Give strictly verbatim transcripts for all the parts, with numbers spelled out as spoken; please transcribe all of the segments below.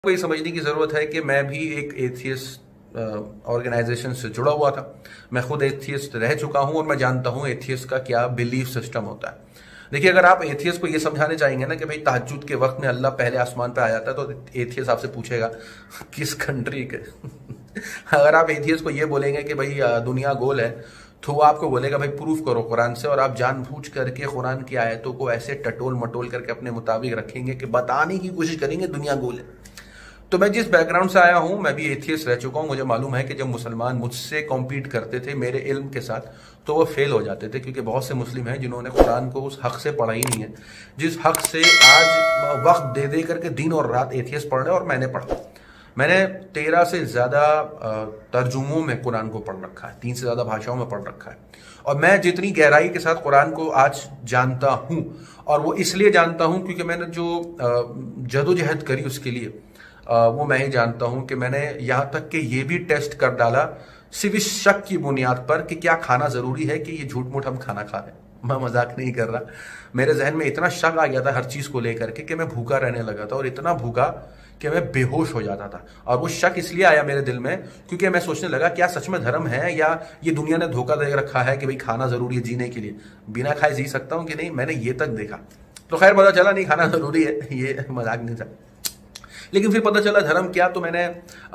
کو یہ سمجھنے کی ضرورت ہے کہ میں بھی ایک ایتھیسٹ آرگنائزیشن سے جڑا ہوا تھا. میں خود ایتھیسٹ رہ چکا ہوں اور میں جانتا ہوں ایتھیسٹ کا کیا بلیف سسٹم ہوتا ہے. دیکھیے، اگر آپ ایتھیسٹ کو یہ سمجھانے چاہیں گے نا کہ بھئی تہجد کے وقت میں اللہ پہلے آسمان پہ آ جاتا ہے، تو ایتھیسٹ آپ سے پوچھے گا کس کنٹری کے. اگر آپ ایتھیسٹ کو یہ بولیں گے کہ بھئی دنیا گول ہے، تو وہ آپ کو بولے گا بھئی پروف کرو قرآن سے، اور آپ جان بوجھ کر کے قرآن کی آیتوں کو ایسے ٹٹول مٹول کر کے اپنے مطابق رکھیں گے کہ بتانے کی کوشش کریں گے دنیا گول ہے. تو میں جس بیک گراؤنڈ سے آیا ہوں، میں بھی ایتھیسٹ رہ چکا ہوں. مجھے معلوم ہے کہ جب مسلمان مجھ سے کمپیٹ کرتے تھے میرے علم کے ساتھ تو وہ فیل ہو جاتے تھے، کیونکہ بہت سے مسلم ہیں جنہوں نے قرآن کو اس حق سے پڑھا ہی نہیں ہے جس حق سے آج وقت دے دے کر کے دن اور رات ایتھیسٹ پڑھ رہے ہیں. اور میں نے پڑھا میں نے تیرہ سے زیادہ ترجموں میں قرآن کو پڑھ رکھا ہے، تین سے زیادہ بھاشاؤں میں پڑھ رکھا ہے. اور میں جتنی گہرائی کے ساتھ قرآن کو آج جانتا ہوں، اور وہ اس لیے جانتا ہوں کیونکہ میں نے جو جدوجہد کری اس کے لیے، وہ میں ہی جانتا ہوں کہ میں نے یہاں تک کہ یہ بھی ٹیسٹ کر ڈالا صرف اس شک کی بنیاد پر کہ کیا کھانا ضروری ہے، کہ یہ جھوٹ موٹ ہم کھانا کھا رہے ہیں. میں مذاق نہیں کر رہا. میرے ذہن میں اتنا شک آ گیا تھا ہر چیز کو لے کر کے کہ میں بھوکا رہنے لگا تھا، اور اتنا بھوکا کہ میں بے ہوش ہو جاتا تھا. اور وہ شک اس لیے آیا میرے دل میں کیونکہ میں سوچنے لگا کیا سچ میں دھرم ہے، یا یہ دنیا نے دھوکہ دے رکھا ہے کہ بھئی کھانا ضروری ہے جینے کے لیے، بنا کھائے جی سکتا ہوں کہ نہیں. میں نے یہ تک دیکھا تو خیر پتہ چلا نہیں کھانا ضروری ہے، یہ مذاق نہیں تھا. لیکن پھر پتہ چلا دھرم کیا. تو میں نے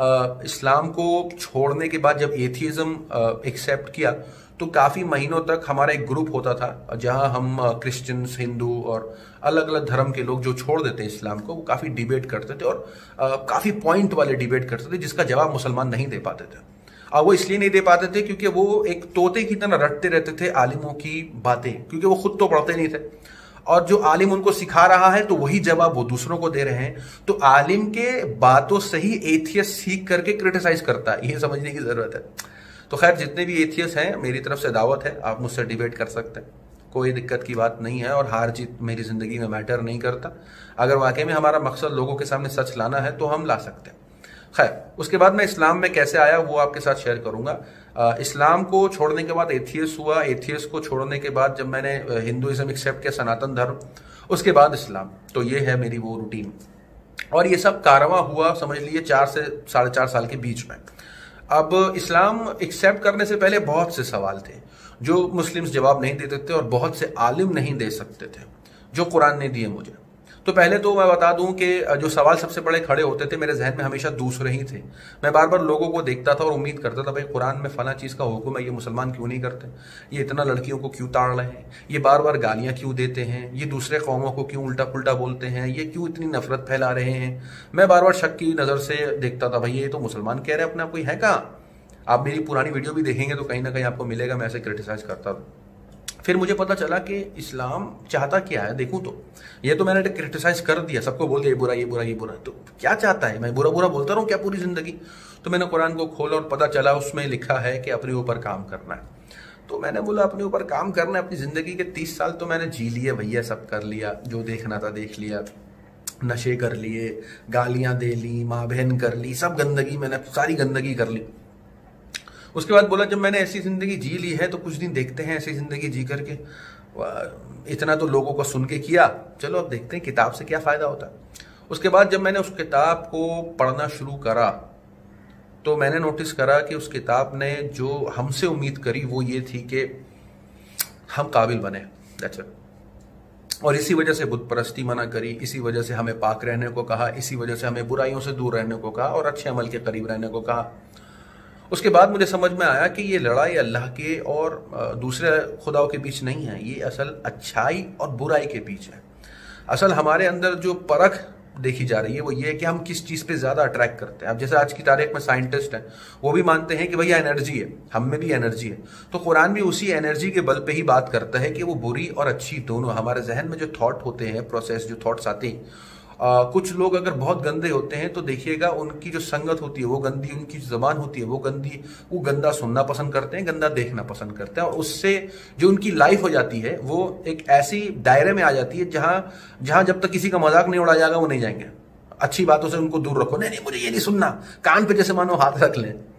اسلام کو چھوڑنے کے بعد جب ایتھیزم ایکسیپٹ کیا تو کافی مہینوں تک ہمارا ایک گروپ ہوتا تھا جہاں ہم کرسچنز، ہندو اور الگ الگ دھرم کے لوگ جو چھوڑ دیتے ہیں اسلام کو، وہ کافی ڈیبیٹ کرتے تھے، اور کافی پوائنٹ والے ڈیبیٹ کرتے تھے جس کا جواب مسلمان نہیں دے پاتے تھے. اور وہ اس لیے نہیں دے پاتے تھے کیونکہ وہ ایک طوطے کی طرح رٹتے رہتے تھے عالموں کی باتیں، کیونکہ وہ خود تو پڑھتے نہیں تھے، اور جو عالم ان کو سکھا رہا ہے تو وہی جواب وہ دوسروں کو دے رہے ہیں. تو عالم کے باتوں سے ہی ایتھیسٹ سیکھ کر کے کرٹیسائز کرتا ہے، یہ سمجھنے کی ضرورت ہے. تو خیر جتنے بھی ایتھیسٹ ہیں میری طرف سے دعوت ہے، آپ مجھ سے ڈیبیٹ کر سکتے ہیں، کوئی دقت کی بات نہیں ہے، اور ہار جیت میری زندگی میں میٹر نہیں کرتا. اگر واقعی میں ہمارا مقصد لوگوں کے سامنے سچ لانا ہے تو ہم لا سکتے ہیں. خیر اس کے بعد میں اسلام میں کیسے آیا وہ آپ کے ساتھ شیئر کروں گا. اسلام کو چھوڑنے کے بعد ایتھیسٹ ہوا. ایتھیسٹ کو چھوڑنے کے بعد جب میں نے ہندوازم ایکسیپٹ کیا، سناتن دھرم، اس کے بعد اسلام. تو یہ ہے میری وہ روٹین، اور یہ سب کارواں ہوا سمجھ لیجیے چار سے ساڑھے چار سال کے بیچ میں. اب اسلام ایکسیپٹ کرنے سے پہلے بہت سے سوال تھے جو مسلمز جواب نہیں دیتے تھے، اور بہت سے عالم نہیں دے سکتے تھے جو قرآن نے دیے مجھے. تو پہلے تو میں بتا دوں کہ جو سوال سب سے بڑے کھڑے ہوتے تھے میرے ذہن میں ہمیشہ دوسرے ہی تھے. میں بار بار لوگوں کو دیکھتا تھا اور امید کرتا تھا بھائی قرآن میں فلاں چیز کا حکم ہے، یہ مسلمان کیوں نہیں کرتے، یہ اتنا لڑکیوں کو کیوں تاڑ رہے ہیں، یہ بار بار گالیاں کیوں دیتے ہیں، یہ دوسرے قوموں کو کیوں الٹا پلٹا بولتے ہیں، یہ کیوں اتنی نفرت پھیلا رہے ہیں. میں بار بار شک کی نظر سے دیکھتا تھا، بھائی یہ تو مسلمان کہہ رہے ہیں اپنے آپ، کوئی ہے کہاں. آپ میری پرانی ویڈیو بھی دیکھیں گے تو کہیں نہ کہیں آپ کو ملے گا میں ایسے کرٹیسائز کرتا تھا. پھر مجھے پتا چلا کہ اسلام چاہتا کیا ہے. دیکھوں تو یہ تو میں نے کرٹیسائز کر دیا، سب کو بول دیا یہ برا یہ برا یہ برا، تو کیا چاہتا ہے؟ میں برا برا بولتا رہوں کیا پوری زندگی؟ تو میں نے قرآن کو کھولا اور پتا چلا اس میں لکھا ہے کہ اپنے اوپر کام کرنا ہے. تو میں نے بولا اپنے اوپر کام کرنا ہے. اپنی زندگی کے تیس سال تو میں نے جی لیے بھیا، سب کر لیا، جو دیکھنا تھا دیکھ لیا، نشے کر لیے، گالیاں دے لی، ماں بہن کر لی، سب گندگی میں نے ساری گندگی کر لی. اس کے بعد بولا جب میں نے ایسی زندگی جی لی ہے تو کچھ دن دیکھتے ہیں ایسی زندگی جی کر کے. اتنا تو لوگوں کو سن کے کیا، چلو اب دیکھتے ہیں کتاب سے کیا فائدہ ہوتا ہے. اس کے بعد جب میں نے اس کتاب کو پڑھنا شروع کرا تو میں نے نوٹس کرا کہ اس کتاب نے جو ہم سے امید کری وہ یہ تھی کہ ہم قابل بنے. اور اسی وجہ سے بت پرستی منع کری، اسی وجہ سے ہمیں پاک رہنے کو کہا، اسی وجہ سے ہمیں برائیوں سے دور رہنے کو کہا اور اچھے عمل کے قریب رہنے کو کہا. اس کے بعد مجھے سمجھ میں آیا کہ یہ لڑائی اللہ کے اور دوسرے خداؤں کے بیچ نہیں ہے، یہ اصل اچھائی اور برائی کے بیچ ہے. اصل ہمارے اندر جو پرکھ دیکھی جا رہی ہے وہ یہ ہے کہ ہم کس چیز پہ زیادہ اٹریکٹ کرتے ہیں. اب جیسے آج کی تاریخ میں سائنٹسٹ ہیں، وہ بھی مانتے ہیں کہ بھئی انرجی ہے، ہم میں بھی انرجی ہے. تو قرآن بھی اسی انرجی کے بل پہ ہی بات کرتا ہے کہ وہ بری اور اچھی دونوں. ہمارے ذہن میں جو تھاٹ ہوتے ہیں، پروسیس جو تھاٹس آتے ہیں، آ, کچھ لوگ اگر بہت گندے ہوتے ہیں تو دیکھیے گا ان کی جو سنگت ہوتی ہے وہ گندی، ان کی زبان ہوتی ہے وہ گندی، وہ گندا سننا پسند کرتے ہیں، گندا دیکھنا پسند کرتے ہیں. اور اس سے جو ان کی لائف ہو جاتی ہے وہ ایک ایسی دائرے میں آ جاتی ہے جہاں جہاں جب تک کسی کا مذاق نہیں اڑایا جائے گا وہ نہیں جائیں گے. اچھی باتوں سے ان کو دور رکھو، نہیں نہیں مجھے یہ نہیں سننا، کان پہ جیسے مانو ہاتھ رکھ لیں.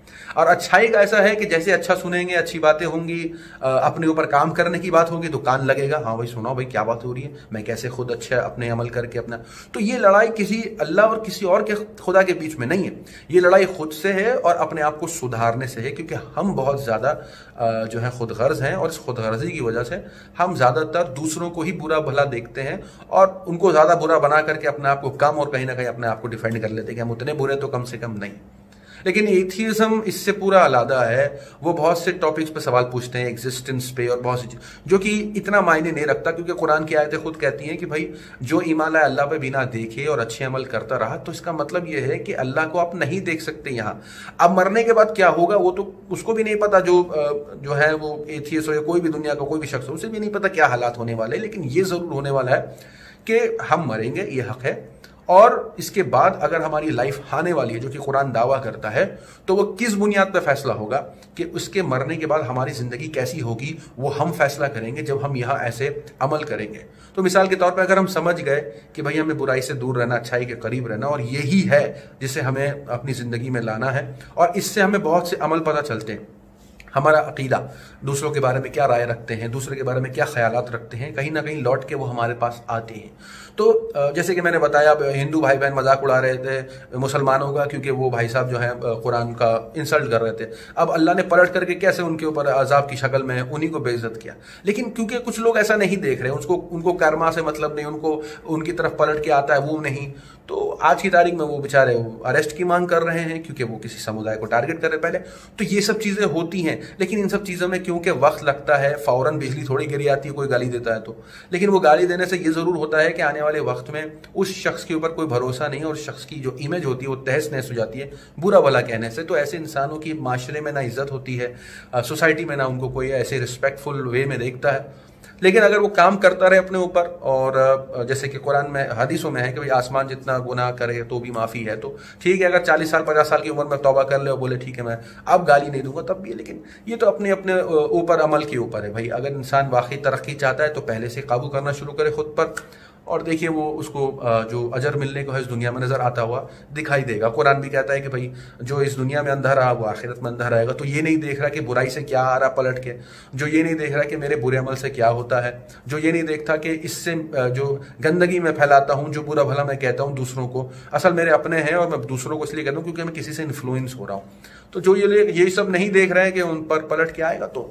اور अच्छाई का ऐसा है कि जैसे अच्छा सुनेंगे, अच्छी बातें होंगी, अपने ऊपर काम करने की बात होगी तो कान लगेगा, हाँ भाई सुनाओ भाई क्या बात हो रही है, मैं कैसे खुद अच्छा अपने अमल करके अपना। तो ये लड़ाई किसी अल्लाह और किसी और के खुदा के बीच में नहीं है, ये लड़ाई खुद से है और अपने आप को सुधारने से है, क्योंकि हम बहुत ज़्यादा जो है खुद गर्ज हैं और इस खुद गर्जी की वजह से हम ज़्यादातर दूसरों को ही बुरा भला देखते हैं और उनको ज़्यादा बुरा बना करके अपने आप को कम और कहीं ना कहीं अपने आप को डिफेंड कर लेते हैं कि हम उतने बुरे तो कम से कम नहीं। लेकिन एथियज्म इससे पूरा अलग है, वो बहुत से टॉपिक्स पे सवाल पूछते हैं एग्जिस्टेंस पे और बहुत सी, जो कि इतना मायने नहीं रखता, क्योंकि कुरान की आयतें खुद कहती हैं कि भाई जो ईमान लाए अल्लाह पे बिना देखे और अच्छे अमल करता रहा, तो इसका मतलब ये है कि अल्लाह को आप नहीं देख सकते यहाँ। अब मरने के बाद क्या होगा वो तो उसको भी नहीं पता, जो जो है वो एथियस्ट हो या कोई भी दुनिया का कोई भी शख्स हो, उसे भी नहीं पता क्या हालात होने वाले। लेकिन ये जरूर होने वाला है कि हम मरेंगे, ये हक है, और इसके बाद अगर हमारी लाइफ आने वाली है, जो कि कुरान दावा करता है, तो वो किस बुनियाद पर फैसला होगा कि उसके मरने के बाद हमारी जिंदगी कैसी होगी, वो हम फैसला करेंगे जब हम यहाँ ऐसे अमल करेंगे। तो मिसाल के तौर पर अगर हम समझ गए कि भाई हमें बुराई से दूर रहना, अच्छाई के करीब रहना, और यही है जिसे हमें अपनी जिंदगी में लाना है, और इससे हमें बहुत से अमल पता चलते हैं, हमारा अकीदा, दूसरों के बारे में क्या राय रखते हैं, दूसरे के बारे में क्या ख्यालात रखते हैं, कहीं ना कहीं लौट के वो हमारे पास आते हैं। तो जैसे कि मैंने बताया, हिंदू भाई बहन मजाक उड़ा रहे थे मुसलमानों का, क्योंकि वो भाई साहब जो है कुरान का इंसल्ट कर रहे थे। अब अल्लाह ने पलट करके कैसे उनके ऊपर अजाब की शक्ल में उन्हीं को बेइज्जत किया। लेकिन क्योंकि कुछ लोग ऐसा नहीं देख रहे, उसको उनको कर्मा से मतलब नहीं, उनको उनकी तरफ पलट के आता है वो नहीं, तो आज की तारीख में वो बेचारे अरेस्ट की मांग कर रहे हैं, क्योंकि वो किसी समुदाय को टारगेट कर रहे पहले। तो ये सब चीजें होती हैं, लेकिन इन सब चीजों में क्योंकि वक्त लगता है, फौरन बिजली थोड़ी गिरी आती है कोई गाली देता है तो, लेकिन वो गाली देने से ये जरूर होता है कि आने वाले वक्त में उस शख्स के ऊपर कोई भरोसा नहीं है, और शख्स की जो इमेज होती है वो तहस नहस हो जाती है बुरा भला कहने से। तो ऐसे इंसानों की माशरे में ना इज्जत होती है, सोसाइटी में ना उनको कोई ऐसे रिस्पेक्टफुल वे में देखता है। लेकिन अगर वो काम करता रहे अपने ऊपर, और जैसे कि कुरान में हदीसों में है कि भाई आसमान जितना गुनाह करे तो भी माफ़ी है, तो ठीक है, अगर चालीस साल पचास साल की उम्र में तौबा कर ले और बोले ठीक है मैं अब गाली नहीं दूंगा, तब भी। लेकिन ये तो अपने अपने ऊपर अमल के ऊपर है भाई। अगर इंसान वाकई तरक्की चाहता है तो पहले से काबू करना शुरू करे खुद पर, और देखिए वो उसको जो अजर मिलने को है इस दुनिया में नजर आता हुआ दिखाई देगा। कुरान भी कहता है कि भाई जो इस दुनिया में अंधा रहा वो आखिरत में अंधा रहेगा। तो ये नहीं देख रहा कि बुराई से क्या आ रहा पलट के, जो ये नहीं देख रहा कि मेरे बुरे अमल से क्या होता है, जो ये नहीं देखता कि इससे जो गंदगी में फैलाता हूँ, जो बुरा भला मैं कहता हूँ दूसरों को, असल मेरे अपने हैं और मैं दूसरों को इसलिए कहता हूँ क्योंकि मैं किसी से इन्फ्लुएंस हो रहा हूँ। तो जो ये ये सब नहीं देख रहे हैं कि उन पर पलट के आएगा, तो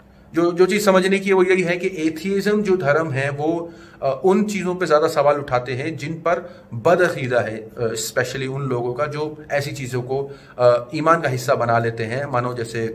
जो जो चीज समझने की वो यही है कि एथियज्म जो धर्म है वो उन चीजों पे ज्यादा सवाल उठाते हैं जिन पर बदअकीदा है, स्पेशली उन लोगों का जो ऐसी चीजों को ईमान का हिस्सा बना लेते हैं। मानो जैसे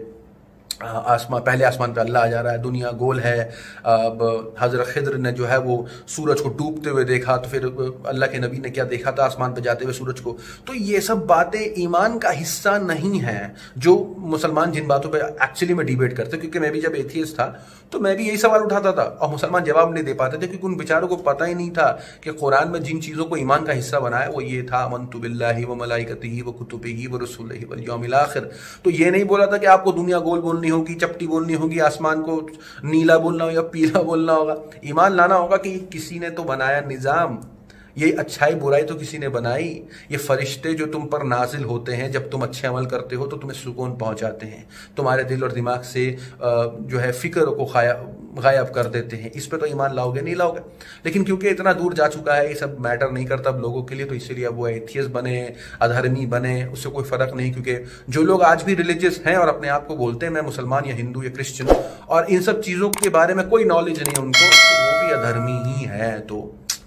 आसमान, पहले आसमान पे अल्लाह आ जा रहा है, दुनिया गोल है, अब हजरत खिद्र ने जो है वो सूरज को डूबते हुए देखा, तो फिर अल्लाह के नबी ने क्या देखा था आसमान पे जाते हुए सूरज को। तो ये सब बातें ईमान का हिस्सा नहीं है, जो मुसलमान जिन बातों पे एक्चुअली में डिबेट करते। क्योंकि मैं भी जब एथियस्ट था तो मैं भी यही सवाल उठाता था और मुसलमान जवाब नहीं दे पाते थे, क्योंकि उन बेचारों को पता ही नहीं था कि कुरान में जिन चीज़ों को ईमान का हिस्सा बनाया वो ये था, अमन्तु बिल्लाहि व मलाइकतिही व कुतुबिही व रुसुलिही वल यौमिल आखिर। तो ये नहीं बोला था कि आपको दुनिया गोल बोलनी होगी, चपटी बोलनी होगी, आसमान को नीला बोलना होगा या पीला बोलना होगा। ईमान लाना होगा कि किसी ने तो बनाया निज़ाम, ये अच्छाई बुराई तो किसी ने बनाई। ये फरिश्ते जो तुम पर नाजिल होते हैं जब तुम अच्छे अमल करते हो तो तुम्हें सुकून पहुंचाते हैं, तुम्हारे दिल और दिमाग से जो है फिक्र को गायब कर देते हैं। इस पे तो ईमान लाओगे नहीं लाओगे। लेकिन क्योंकि इतना दूर जा चुका है, ये सब मैटर नहीं करता अब लोगों के लिए, तो इसीलिए अब वो एथियस्ट बने, अधर्मी बने, उससे कोई फर्क नहीं। क्योंकि जो लोग आज भी रिलीजियस हैं और अपने आप को बोलते हैं मैं मुसलमान या हिंदू या क्रिश्चियन, और इन सब चीज़ों के बारे में कोई नॉलेज नहीं है उनको, तो वो भी अधर्मी ही है। तो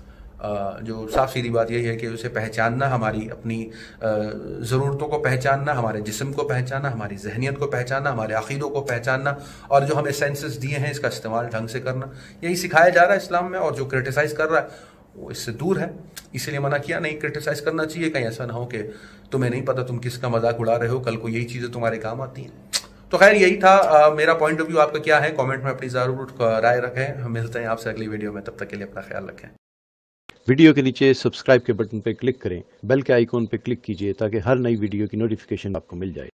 जो साफ सीधी बात यही है कि उसे पहचानना, हमारी अपनी ज़रूरतों को पहचानना, हमारे जिस्म को पहचानना, हमारी जहनीत को पहचानना, हमारे अक़ीदों को पहचानना, और जो हमें सेंसेस दिए हैं इसका इस्तेमाल ढंग से करना, यही सिखाया जा रहा है इस्लाम में। और जो क्रिटिसाइज़ कर रहा है वो इससे दूर है, इसीलिए मना किया नहीं क्रिटिसाइज़ करना चाहिए। कहीं ऐसा ना हो कि तुम्हें नहीं पता तुम किसका मजाक उड़ा रहे हो, कल को यही चीज़ें तुम्हारे काम आती हैं। तो खैर यही था आ, मेरा पॉइंट ऑफ व्यू। आपका क्या है कमेंट में अपनी ज़रूर राय रखें। हम मिलते हैं आपसे अगली वीडियो में, तब तक के लिए अपना ख्याल रखें। वीडियो के नीचे सब्सक्राइब के बटन पर क्लिक करें, बेल के आइकॉन पर क्लिक कीजिए ताकि हर नई वीडियो की नोटिफिकेशन आपको मिल जाए।